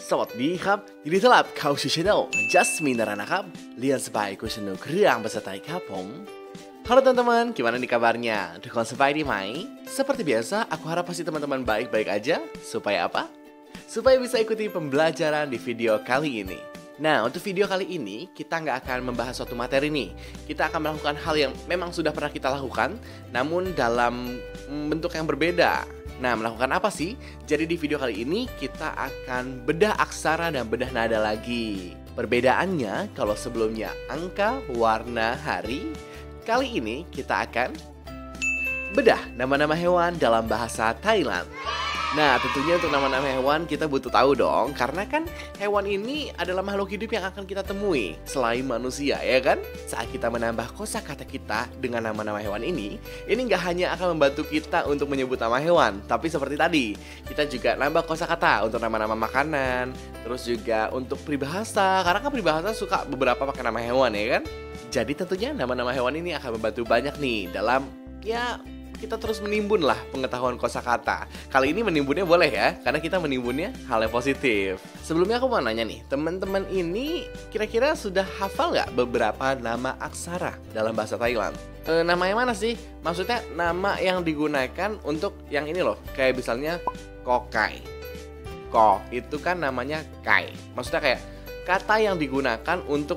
สวัสดีครับยินดีต้อนรับเข้าสู่ช่อง Jasmine DaraนะครับLihat sebaik ku senang kerang bahasa Thai ครับผม Halo teman-teman, gimana nih kabarnya? Dukungan sebaik di Mai? Seperti biasa, aku harap pasti teman-teman baik-baik aja. Supaya apa? Supaya bisa ikuti pembelajaran di video kali ini. Nah, untuk video kali ini, kita nggak akan membahas suatu materi nih. Kita akan melakukan hal yang memang sudah pernah kita lakukan, namun dalam bentuk yang berbeda. Nah, melakukan apa sih? Jadi di video kali ini, kita akan bedah aksara dan bedah nada lagi. Perbedaannya, kalau sebelumnya angka, warna, hari, kali ini kita akan bedah nama-nama hewan dalam bahasa Thailand. Nah, tentunya untuk nama-nama hewan kita butuh tahu dong, karena kan hewan ini adalah makhluk hidup yang akan kita temui selain manusia, ya kan? Saat kita menambah kosakata kita dengan nama-nama hewan ini nggak hanya akan membantu kita untuk menyebut nama hewan, tapi seperti tadi, kita juga nambah kosakata untuk nama-nama makanan, terus juga untuk peribahasa, karena kan peribahasa suka beberapa pakai nama hewan, ya kan? Jadi tentunya nama-nama hewan ini akan membantu banyak nih dalam kita terus menimbun lah pengetahuan kosakata. Kali ini menimbunnya boleh ya, karena kita menimbunnya hal yang positif. Sebelumnya aku mau nanya nih, teman-teman ini kira-kira sudah hafal nggak beberapa nama aksara dalam bahasa Thailand? Nama yang mana sih? Maksudnya nama yang digunakan untuk yang ini loh, kayak misalnya kokai. Ko itu kan namanya kai. Maksudnya kayak kata yang digunakan untuk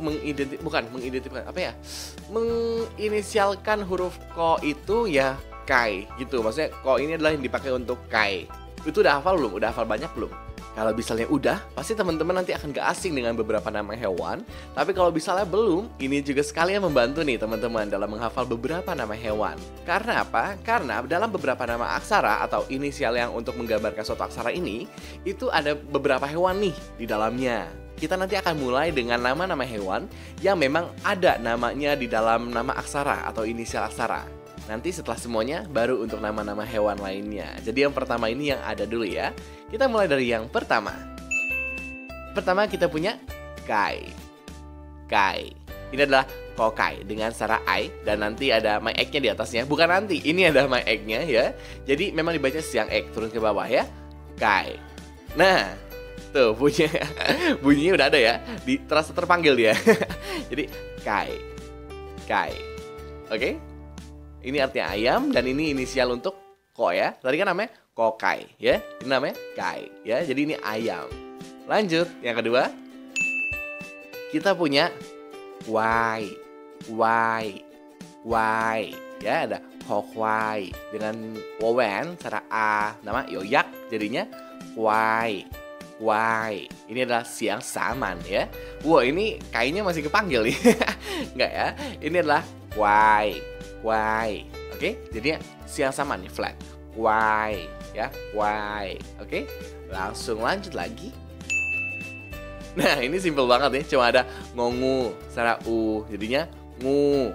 menginisialkan huruf ko itu ya kai gitu. Maksudnya ko ini adalah yang dipakai untuk kai. Itu udah hafal belum? Udah hafal banyak belum? Kalau misalnya udah, pasti teman-teman nanti akan gak asing dengan beberapa nama hewan. Tapi kalau misalnya belum, ini juga sekalian membantu nih teman-teman dalam menghafal beberapa nama hewan. Karena apa? Karena dalam beberapa nama aksara atau inisial yang untuk menggambarkan suatu aksara ini, itu ada beberapa hewan nih di dalamnya. Kita nanti akan mulai dengan nama-nama hewan yang memang ada namanya di dalam nama aksara atau inisial aksara. Nanti setelah semuanya, baru untuk nama-nama hewan lainnya. Jadi yang pertama ini yang ada dulu ya. Kita mulai dari yang pertama. Pertama kita punya kai. Kai. Ini adalah kokai dengan secara ai. Dan nanti ada my egg-nya di atasnya. Bukan nanti, ini ada my egg-nya ya. Jadi memang dibaca siang egg, turun ke bawah ya. Kai. Nah, tuh bunyinya udah ada ya. Terasa terpanggil dia. Jadi kai. Kai. Oke? Ini artinya ayam dan ini inisial untuk ko ya. Tadi kan namanya kokai ya. Ini namanya kai ya. Jadi ini ayam. Lanjut yang kedua. Kita punya wai. Wai. Wai. Ya ada kokwai dengan wawen secara a nama yoyak jadinya wai. Wai. Ini adalah siang saman ya. Wah, ini kayaknya masih kepanggil nih. Enggak ya. Ini adalah wai. Why, oke? Jadi siang sama nih flat. Why, ya, why, oke? Langsung lanjut lagi. Nah, ini simple banget nih. Cuma ada ngongu, secara u, jadinya ngu,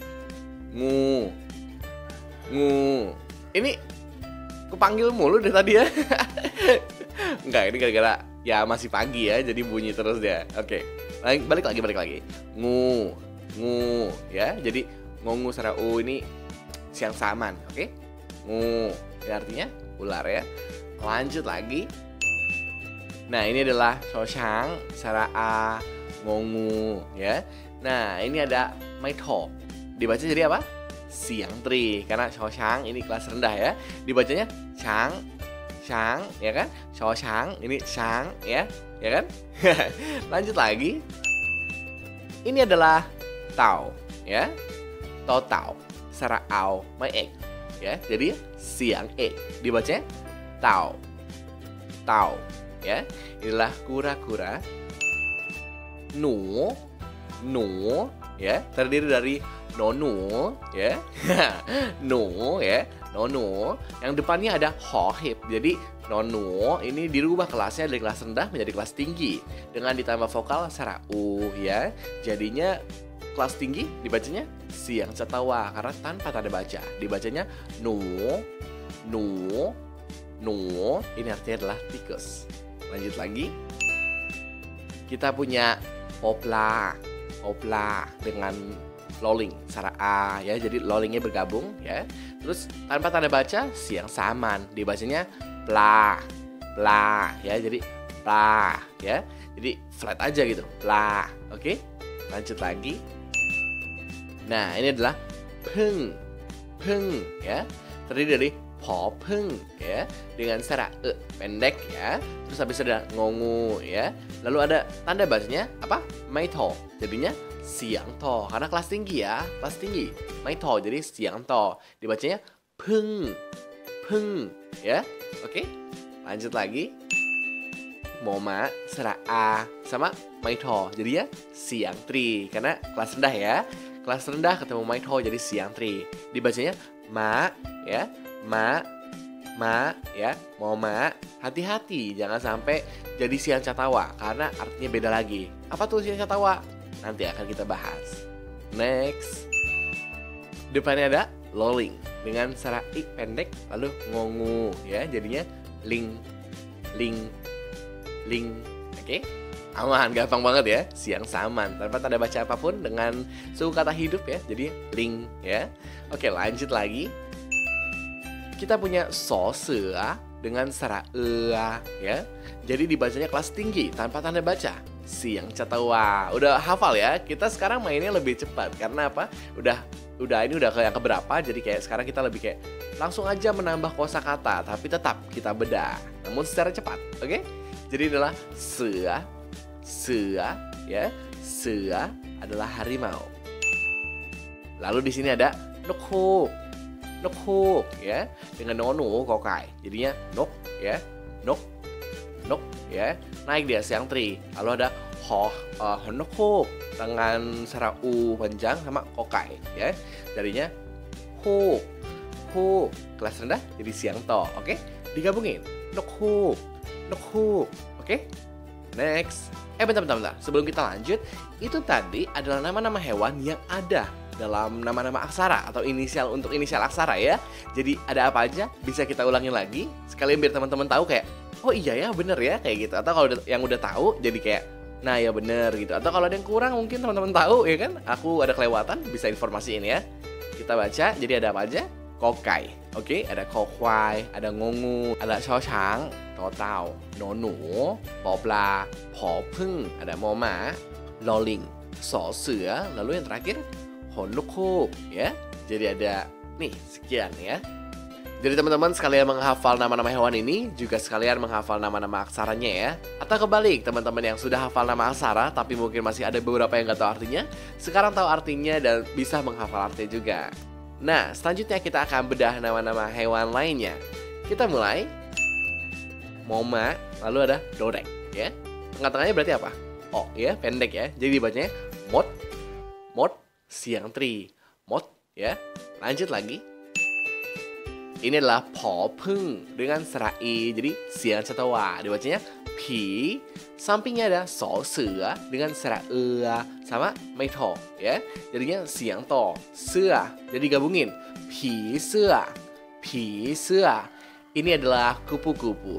ngu, ngu. Ini kepanggil mulu deh tadi ya. Enggak, ini gara-gara ya masih pagi ya, jadi bunyi terus dia. Oke, balik lagi. Ngu, ngu, ya. Jadi ngongu secara u ini siang saman, oke? Ngu, ini artinya ular ya. Lanjut lagi. Nah, ini adalah soshang secara a, ngongu ya. Nah, ini ada maitho. Dibaca jadi apa? Siang tri, karena soshang ini kelas rendah ya. Dibacanya chang, chang ya kan? Soshang ini chang ya kan? Lanjut lagi. Ini adalah tau ya. Tau secara au my egg ya. Jadi siang egg dibacanya tau ya. Inilah kura-kura. Nu ya, terdiri dari nonu ya. Nu ya, nonu. Yang depannya ada hohip. Jadi nonu ini dirubah kelasnya dari kelas rendah menjadi kelas tinggi dengan ditambah vokal secara u ya. Jadinya kelas tinggi dibacanya siang cetawa karena tanpa tanda baca. Dibacanya nu. Ini artinya adalah tikus. Lanjut lagi. Kita punya opla dengan loling secara a ya. Jadi lolingnya bergabung ya. Terus tanpa tanda baca siang saman. Dibacanya pla ya. Jadi Pla, ya. Jadi flat aja gitu. Pla. Oke. Lanjut lagi. Nah, ini adalah peng. Peng, ya. Terdiri dari po peng, ya. Dengan sera pendek, ya. Terus habis ada ngongu, ya. Lalu ada tanda bacanya apa? Maito. Jadinya siang to. Karena kelas tinggi ya. Kelas tinggi. Maito. Jadi siang to. Dibacanya peng. Peng, ya. Oke. Lanjut lagi. Moma, sera a sama maito. Jadi ya siang tri. Karena kelas rendah ya. Kelas rendah ketemu maito jadi siang tri. Dibacanya ma, ya. Ma, ya. Moma. Hati-hati jangan sampai jadi siang catawa karena artinya beda lagi. Apa tuh siang catawa? Nanti akan kita bahas. Next. Depannya ada loling dengan sera i pendek lalu ngongu, ya. Jadinya ling. Oke. Aman, gampang banget ya. Siang saman tanpa tanda baca apapun dengan suku kata hidup ya. Jadi ling, ya. Oke, lanjut lagi. Kita punya so sea dengan sera ya. Jadi dibacanya kelas tinggi tanpa tanda baca. Siang catawa. Udah hafal ya. Kita sekarang mainnya lebih cepat karena apa? Ini udah ke yang keberapa, jadi kayak sekarang kita lebih kayak langsung aja menambah kosakata, tapi tetap kita bedah, namun secara cepat, oke? Jadi adalah sea, ya, sea adalah harimau. Lalu di sini ada nokhuk, ya, dengan nonu kokai, jadinya nok, ya, nok, ya, naik dia siang tri. Lalu ada nokhuk dengan sera u panjang sama kokai, ya. Jadinya huk. Kelas rendah jadi siang to, oke? Digabungin. Nokhuk. Oke? Next. Bentar. Sebelum kita lanjut, itu tadi adalah nama-nama hewan yang ada dalam nama-nama aksara atau inisial untuk inisial aksara ya. Jadi ada apa aja bisa kita ulangin lagi sekalian biar teman-teman tahu kayak oh iya ya bener ya kayak gitu. Atau kalau yang udah tahu jadi kayak nah ya bener gitu. Atau kalau ada yang kurang mungkin teman-teman tahu ya kan. Aku ada kelewatan bisa informasiin ya. Kita baca jadi ada apa aja? Kokai. Oke, ada kokwai, ada ngongu, ada shawshang, totao, nonu, popla, popeng, ada moma, loling, so sea, lalu yang terakhir honukuk ya. Jadi ada nih sekian ya. Jadi teman-teman sekalian menghafal nama-nama hewan ini juga sekalian menghafal nama-nama aksaranya ya. Atau kebalik, teman-teman yang sudah hafal nama aksara tapi mungkin masih ada beberapa yang nggak tahu artinya, sekarang tahu artinya dan bisa menghafal artinya juga. Nah, selanjutnya kita akan bedah nama-nama hewan lainnya. Kita mulai. Moma, lalu ada dodek ya. Tengah-tengahnya berarti apa? Oh ya, pendek ya. Jadi bacanya mot, siang tri, mot ya. Lanjut lagi. Ini adalah popeng dengan serai, jadi siang catawa. Dibacanya pi. Sampingnya ada so sea dengan sera sama maito ya. Jadinya siang to, sea. Jadi gabungin pi sea. Ini adalah kupu-kupu.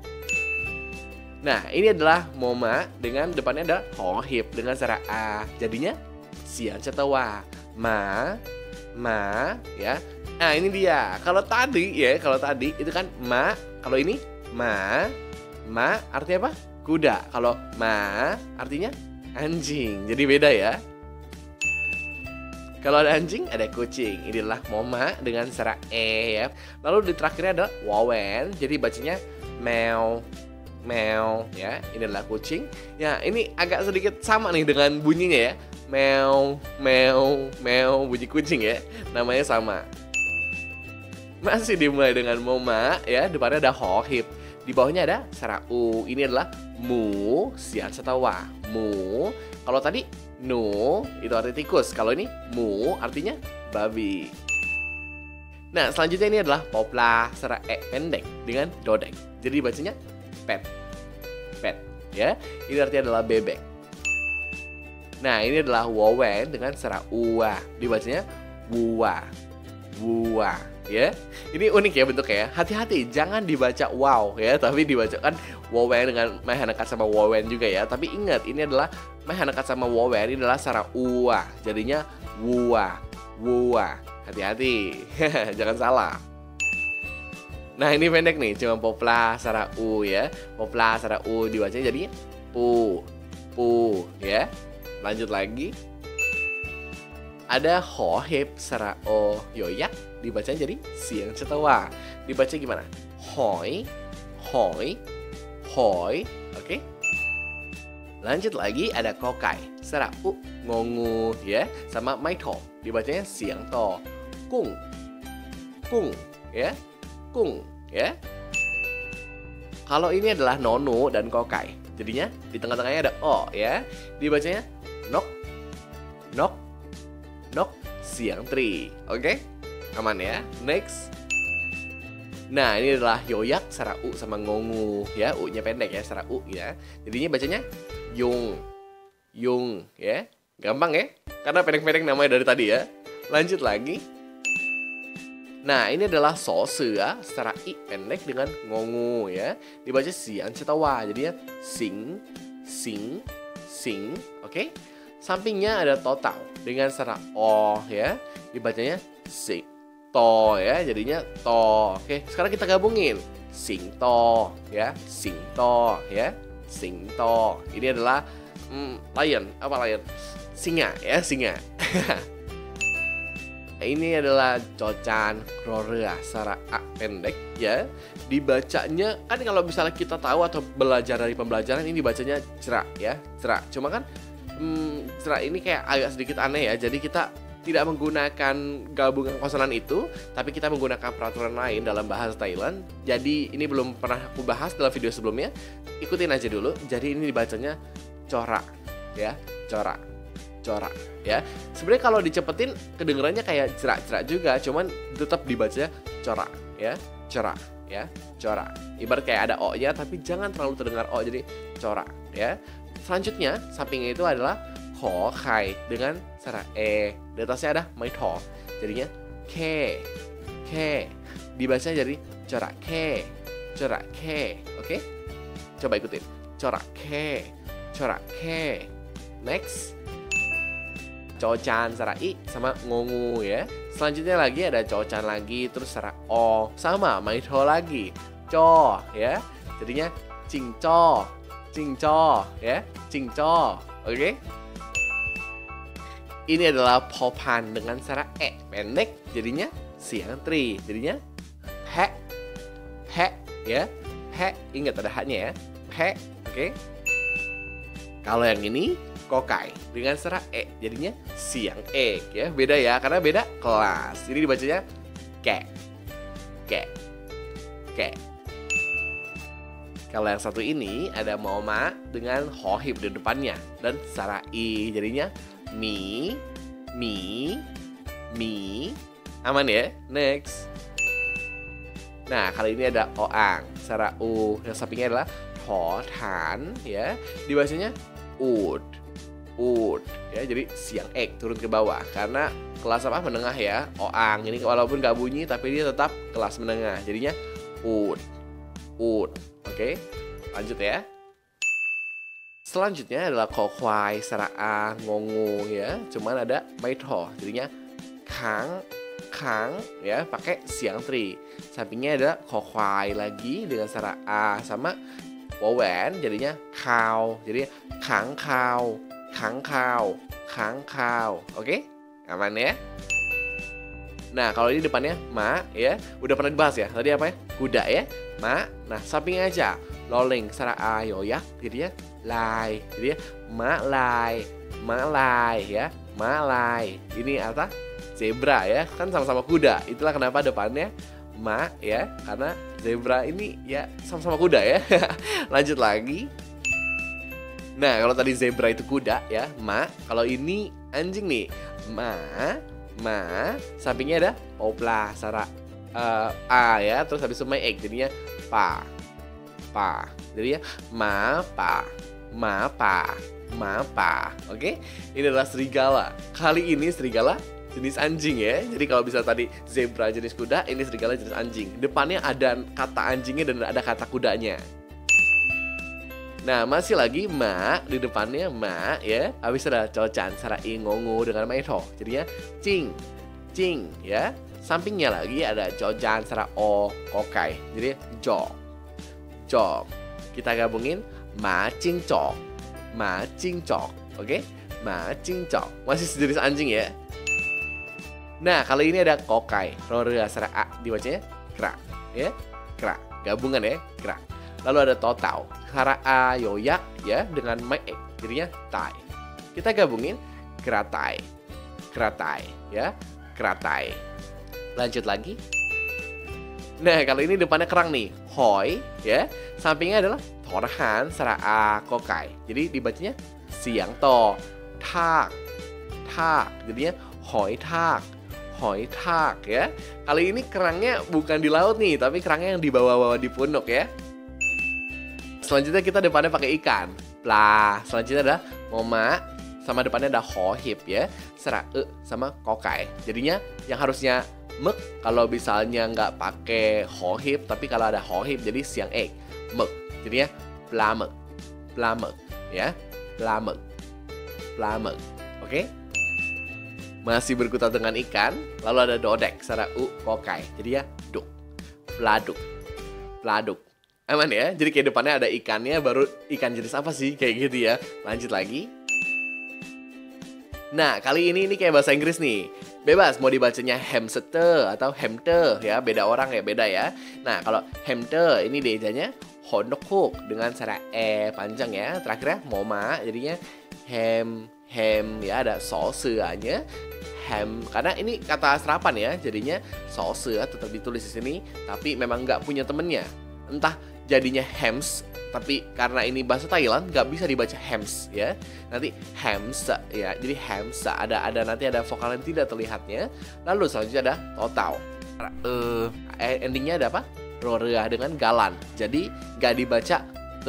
Nah, ini adalah moma dengan depannya ada hohip dengan sera a. Jadinya siang catawa. Ma ya. Nah, ini dia. Kalau tadi itu kan ma, kalau ini ma artinya apa? Kuda. Kalau ma artinya anjing. Jadi beda ya. Kalau ada anjing, ada kucing. Ini adalah moma dengan sera ya. Lalu di terakhirnya ada wawen. Jadi bacanya meow ya. Ini adalah kucing. Ya, ini agak sedikit sama nih dengan bunyinya ya. Meow, bunyi kucing ya. Namanya sama. Masih dimulai dengan moma ya, depannya ada hohip. Di bawahnya ada sera u. Ini adalah mu, sian setawa. Mu. Kalau tadi nu itu arti tikus. Kalau ini mu artinya babi. Nah, selanjutnya ini adalah popla sera pendek dengan dodek. Jadi bacanya pet ya. Ini artinya adalah bebek. Nah, ini adalah wawen dengan sera uwa. Dibacanya wuwa ya. Ini unik ya bentuknya ya. Hati-hati jangan dibaca wow ya, tapi dibacakan wawen dengan mahanekat sama wawen juga ya. Tapi ingat ini adalah mahanekat sama wawen ini adalah sera uwa. Jadinya wuwa. Hati-hati. Jangan salah. Nah ini pendek nih, cuma popla sarau ya. Popla sarau dibacanya jadi pu, pu ya. Lanjut lagi. Ada hohip sarao yoyak, dibacanya jadi siang cetawa. Dibaca gimana? Hoi, hoi, hoi. Oke. Lanjut lagi ada kokai sarau ngongu ya, sama maito dibacanya siang to. Kung, kung ya, kung ya. Kalau ini adalah nono dan kokai, jadinya di tengah-tengahnya ada o ya, dibacanya nok, nok, nok siang tri. Oke, aman ya. Next. Nah ini adalah yoyak sarau sama ngongu ya, u-nya pendek ya, sarau ya. Jadinya bacanya yung, yung ya. Gampang ya, karena pendek-pendek namanya dari tadi ya. Lanjut lagi. Nah ini adalah sosea secara i pendek dengan ngongu ya, dibaca siang cetawa, jadinya sing, sing, sing. Oke. Sampingnya ada total dengan secara o ya, dibacanya sing to ya, jadinya to. Oke, sekarang kita gabungin sing to ya, sing to ya, sing to. Ini adalah lion, apa lion? Singa ya, singa. Ini adalah cocan rorea secara a pendek ya. Dibacanya kan kalau misalnya kita tahu atau belajar dari pembelajaran ini dibacanya cerak ya, cerak. Cuma kan cerak ini kayak agak sedikit aneh ya. Jadi kita tidak menggunakan gabungan konsonan itu, tapi kita menggunakan peraturan lain dalam bahasa Thailand. Jadi ini belum pernah aku bahas dalam video sebelumnya. Ikutin aja dulu. Jadi ini dibacanya corak ya, corak, corak ya. Sebenarnya kalau dicepetin kedengarannya kayak cerak-cerak juga, cuman tetap dibacanya corak ya, corak ya, corak. Ibarat kayak ada o-nya tapi jangan terlalu terdengar o, jadi corak ya. Selanjutnya sampingnya itu adalah ho kai dengan secara e. Di atasnya ada maito, jadinya ke, ke. Dibaca jadi corak ke, corak ke. Oke? Coba ikutin. Corak ke, corak ke. Next. Cocan secara i sama ngongu ya. Selanjutnya lagi ada cocan lagi, terus secara o sama maito lagi. Co ya. Jadinya cingco, cingco ya, cingco. Oke? Ini adalah popan dengan secara e pendek, jadinya siang tri, jadinya he, he ya, he. Ingat ada h-nya ya, he. Oke. Kalau yang ini kokai dengan secara e, jadinya siang ek ya. Beda ya, karena beda kelas. Jadi dibacanya ke, ke, ke. Kalau yang satu ini ada moma dengan hohib di depannya dan secara i, jadinya mi, mi, mi. Aman ya? Next. Nah, kali ini ada oang secara u. Yang sampingnya adalah hotan ya. Dibacanya ud, ud ya. Jadi siang ek turun ke bawah karena kelas apa? Menengah ya. Oang ini walaupun gak bunyi tapi dia tetap kelas menengah. Jadinya ud, ud. Oke, lanjut ya. Selanjutnya adalah kokwai secara a ngongu ya. Cuman ada maito, jadinya kang, kang ya, pakai siang tri. Sampingnya ada kokwai lagi dengan secara a sama wawen, jadinya kau. Jadi kang kau, kang kau, kang kau. Oke, aman ya. Nah, kalau ini depannya ma ya, udah pernah dibahas ya. Tadi apa ya? Kuda ya, ma. Nah, sampingnya aja loling secara a yoyak, jadinya lai. Jadi ma lai, ma lai ya, ma lai. Ini apa? Zebra ya, kan sama-sama kuda. Itulah kenapa depannya ma ya, karena zebra ini ya sama-sama kuda ya. Lanjut lagi. Nah, kalau tadi zebra itu kuda ya, ma. Kalau ini anjing nih, ma. Ma, sampingnya ada opla secara a ya, terus habis itu ek, jadinya pa, pa. Jadi ya ma pa, ma pa, ma pa. Oke, ini adalah serigala. Kali ini serigala jenis anjing ya. Jadi kalau bisa tadi zebra jenis kuda, ini serigala jenis anjing. Depannya ada kata anjingnya dan ada kata kudanya. Nah, masih lagi ma, di depannya ma ya. Habis ada cocan secara i ngongu dengan maito. Jadinya cing, cing ya. sampingnya lagi ada jojan serta o kokai. Jadi jok. Jok. Kita gabungin ma cincok. Ma cincok. Oke? Ma cincok. Masih sejenis anjing ya. Nah, kali ini ada kokai, rorea serta a dibacanya kra, ya. Kra. Gabungan ya, kra. Lalu ada totau, hara a yoyak ya dengan mai jadinya tai. Kita gabungin kratai. Kratai ya, kratai. Lanjut lagi. Nah, kalau ini depannya kerang nih, hoi ya. Sampingnya adalah torahan serta a kokai. Jadi dibacanya siang to. Tak. Tak. Jadinya hoi tak. Hoi tak ya. Kali ini kerangnya bukan di laut nih, tapi kerangnya yang dibawa-bawa di punuk ya. Selanjutnya kita depannya pakai ikan. Plah. Selanjutnya ada moma, sama depannya ada hohip ya. Serta sama kokai. Jadinya yang harusnya mek kalau misalnya nggak pakai hohip, tapi kalau ada hohip jadi siang mek. Jadinya plamek. Plamek ya. Plamek. Plamek. Oke? Masih berkutat dengan ikan. Lalu ada dodek serta kokai. Jadi ya duk. Pladuk. Pladuk. Aman ya? Jadi kayak depannya ada ikannya, baru ikan jenis apa sih? Kayak gitu ya. Lanjut lagi. Nah, kali ini kayak bahasa Inggris nih. Bebas mau dibacanya hamster atau hamter ya. Beda orang ya, beda ya. Nah, kalau hamter ini diejanya honokuk dengan cara panjang ya. Terakhirnya moma jadinya ham ya, ada sauce-nya. Ham, karena ini kata serapan ya, jadinya sauce tetap ditulis di sini, tapi memang nggak punya temennya. Entah jadinya hams, tapi karena ini bahasa Thailand nggak bisa dibaca hams ya. Nanti hamsa ya, jadi hamsa ada nanti ada vokal yang tidak terlihatnya. Lalu selanjutnya ada totau. Endingnya ada apa? Rorea dengan galan. Jadi nggak dibaca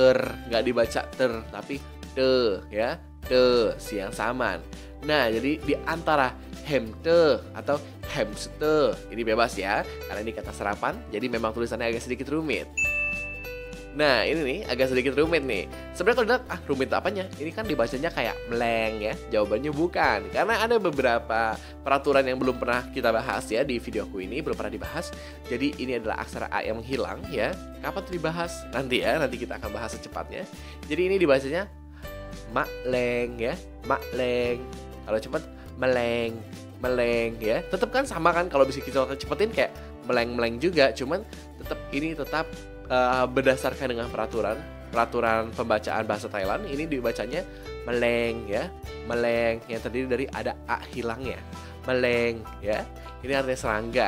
ter, tapi te ya, te siang saman. Nah, jadi di antara hamster atau hamster ini bebas ya, karena ini kata serapan, jadi memang tulisannya agak sedikit rumit. Nah, ini nih agak sedikit rumit nih. Sebenarnya kalau dilihat, rumit apanya? Ini kan dibacanya kayak meleng ya. Jawabannya bukan, karena ada beberapa peraturan yang belum pernah kita bahas ya di videoku ini, belum pernah dibahas. Jadi ini adalah aksara A yang menghilang ya. Kapan tuh dibahas? Nanti ya, nanti kita akan bahas secepatnya. Jadi ini dibacanya makleng ya, makleng. Kalau cepat meleng ya. Tetap kan sama kan, kalau bisa kita cepetin kayak meleng juga, cuman tetap berdasarkan dengan peraturan pembacaan bahasa Thailand. Ini dibacanya meleng ya. Meleng yang terdiri dari ada a hilangnya. Meleng ya. Ini artinya serangga.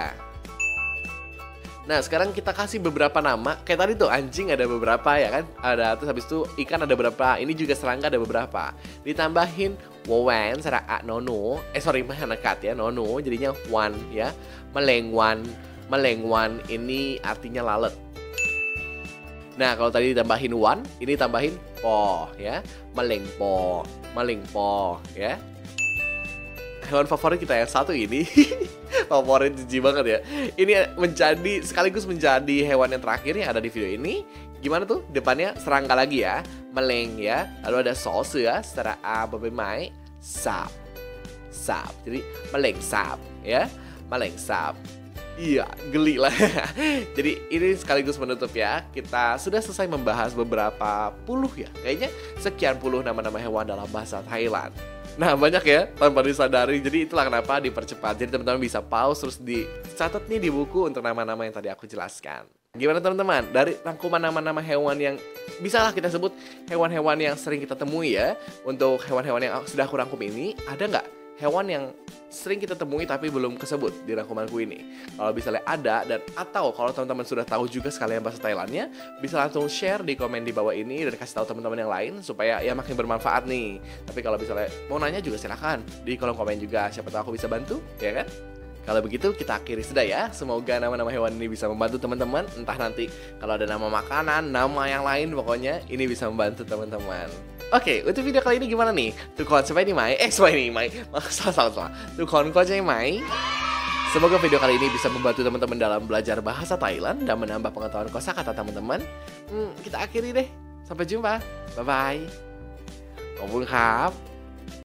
Nah, sekarang kita kasih beberapa nama. Kayak tadi tuh anjing ada beberapa ya kan. Ada, terus habis itu ikan ada beberapa. Ini juga serangga ada beberapa. Ditambahin wowen serta a nono. Manekat ya, nono jadinya wan ya. Melengwan ini artinya lalat. Nah, kalau tadi ditambahin wan, ini tambahin po ya. Melengpo ya. Hewan favorit kita yang satu ini favorit jijik banget ya. Ini sekaligus menjadi hewan yang terakhir yang ada di video ini. Gimana tuh? Depannya serangga lagi ya. Meleng ya. Lalu ada sauce ya. Secara a bebemai sap. Jadi meleng sap ya. Meleng sap. Iya, geli lah. Jadi ini sekaligus menutup ya. Kita sudah selesai membahas beberapa puluh ya. Kayaknya sekian puluh nama-nama hewan dalam bahasa Thailand. Nah, banyak ya tanpa disadari. Jadi itulah kenapa dipercepat. Jadi teman-teman bisa pause terus dicatat nih di buku untuk nama-nama yang tadi aku jelaskan. Gimana teman-teman? Dari rangkuman nama-nama hewan yang bisalah kita sebut hewan-hewan yang sering kita temui ya. Untuk hewan-hewan yang sudah aku rangkum ini, ada nggak hewan yang sering kita temui tapi belum kesebut di rangkumanku ini? Kalau misalnya ada atau kalau teman-teman sudah tahu juga sekalian bahasa Thailandnya, bisa langsung share di komen di bawah ini dan kasih tahu teman-teman yang lain supaya ya makin bermanfaat nih. Tapi kalau misalnya mau nanya juga silahkan di kolom komen juga, siapa tahu aku bisa bantu, ya kan? Kalau begitu kita akhiri sudah ya. Semoga nama-nama hewan ini bisa membantu teman-teman. Entah nanti kalau ada nama makanan, nama yang lain, pokoknya ini bisa membantu teman-teman. Oke, untuk video kali ini gimana nih? Tukon sampai ini Mai. Salah. Tukon ko jay Mai. Semoga video kali ini bisa membantu teman-teman dalam belajar bahasa Thailand dan menambah pengetahuan kosakata teman-teman. Kita akhiri deh. Sampai jumpa. Bye bye. ขอบคุณครับ